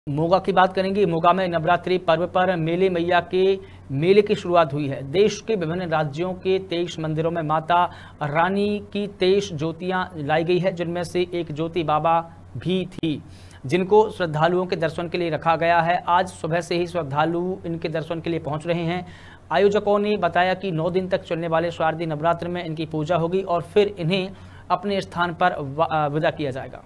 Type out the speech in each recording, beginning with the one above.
मोगा की बात करेंगे। मोगा में नवरात्रि पर्व पर मेले मैया के मेले की शुरुआत हुई है। देश के विभिन्न राज्यों के 23 मंदिरों में माता रानी की 23 ज्योतियां लाई गई है, जिनमें से एक ज्योति बाबा भी थी, जिनको श्रद्धालुओं के दर्शन के लिए रखा गया है। आज सुबह से ही श्रद्धालु इनके दर्शन के लिए पहुंच रहे हैं। आयोजकों ने बताया कि 9 दिन तक चलने वाले शारदीय नवरात्र में इनकी पूजा होगी और फिर इन्हें अपने स्थान पर विदा किया जाएगा।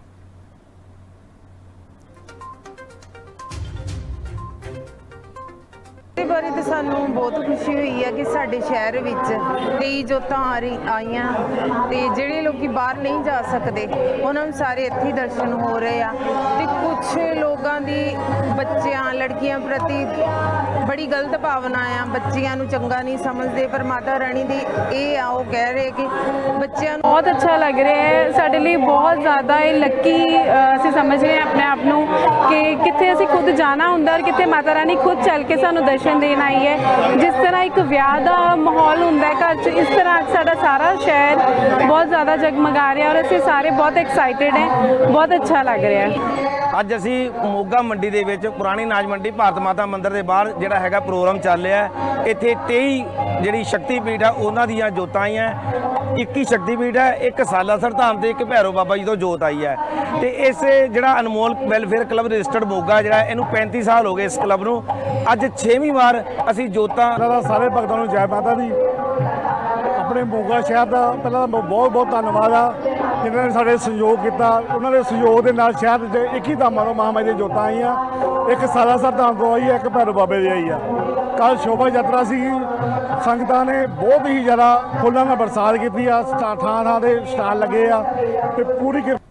बारे तो सानू बहुत खुशी हुई है कि साडे शहर विच 23 जोतां आईयां ते जिहड़े लोग बाहर नहीं जा सकते उन्होंने सारे इत्थे दर्शन हो रहे हैं। ते कुछ लोगों की बच्चियां लड़कियां प्रति बड़ी गलत भावना आ, बच्चियां नूं चंगा नहीं समझते, पर माता रानी दी ये आ, वो कह रहे कि बच्चियां बहुत अच्छा लग रहा है। साडे लिए बहुत ज़्यादा लक्की असीं समझ रहे हैं अपने आप नूं कि कित्थे असीं खुद जाना हुंदा और कित्थे माता रानी खुद चल के सानू दर्शन देन आई है। जिस तरह एक विआह का माहौल होंदा है घर च, इस तरह साडा सारा शहर बहुत ज़्यादा जगमगा रहा है और असीं सारे बहुत एक्साइटेड हैं। बहुत अच्छा लग रहा है। ਅੱਜ ਅਸੀਂ ਮੋਗਾ ਮੰਡੀ ਦੇ ਵਿੱਚ ਪੁਰਾਣੀ ਨਾਜ ਮੰਡੀ ਭਾਰਤ ਮਾਤਾ ਮੰਦਿਰ ਦੇ ਬਾਹਰ ਜਿਹੜਾ ਹੈਗਾ ਪ੍ਰੋਗਰਾਮ ਚੱਲ ਰਿਹਾ ਹੈ। ਇੱਥੇ 23 ਜਿਹੜੀ ਸ਼ਕਤੀਪੀਠ ਆ ਉਹਨਾਂ ਦੀਆਂ ਜੋਤਾਂ ਆਈਆਂ। 21 ਸ਼ਕਤੀਪੀਠ ਹੈ, ਇੱਕ ਸਾਲਾਸਰ ਧਾਮ ਤੇ ਇੱਕ ਭੈਰੋ ਬਾਬਾ ਜੀ ਤੋਂ ਜੋਤ ਆਈ ਹੈ। ਤੇ ਇਸ ਜਿਹੜਾ Anmol welfare club registered Moga ਜਿਹੜਾ ਇਹਨੂੰ 35 ਸਾਲ ਹੋ ਗਏ ਇਸ ਕਲੱਬ ਨੂੰ। ਅੱਜ 6ਵੀਂ ਵਾਰ ਅਸੀਂ ਜੋਤਾਂ ਸਾਰੇ ਭਗਤਾਂ ਨੂੰ ਜੈ ਮਾਤਾ ਦੀ। अपने मोगा शहर का पहला बहुत बहुत धन्यवाद आ जिन्होंने साढ़े सहयोग किया। उन्होंने सहयोग के नाल शहर 21 धामां तो महामाई दी जोतां आईयां, एक सालासर धाम तो आई है, एक भैरव बाबे दी आई है। कल शोभा यात्रा सी, संगतां ने बहुत ही ज़्यादा फुल्लां नाल बरसात की, ठां ठां ते स्टाल लगे आ ते पूरी